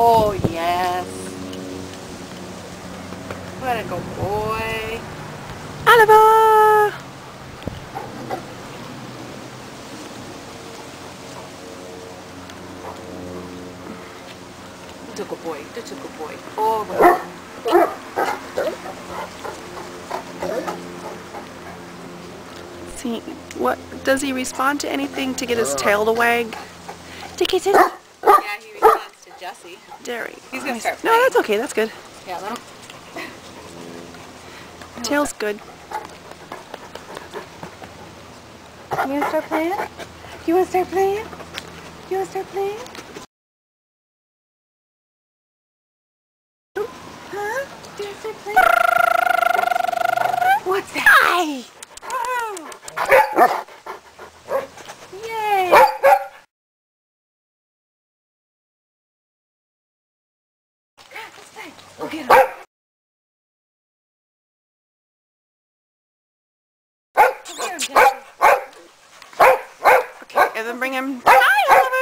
Oh, yes. Let it go, boy. Oliver! That's a good boy. That's a good boy. Oh, my. See, what does he respond to anything to get his tail to wag? Dicky, sit. Yeah, he responds to Jesse. Derry. He's gonna start No, playing. that's okay. That's good. Yeah, let him. Tail's good. You wanna start playing? You wanna start playing? You wanna start playing? Huh? You wanna start playing? What's that? Hi! Oh. Yay! Let's play. Go get him. Go get him, Jesse. Okay, and then bring him. Hi, Oliver!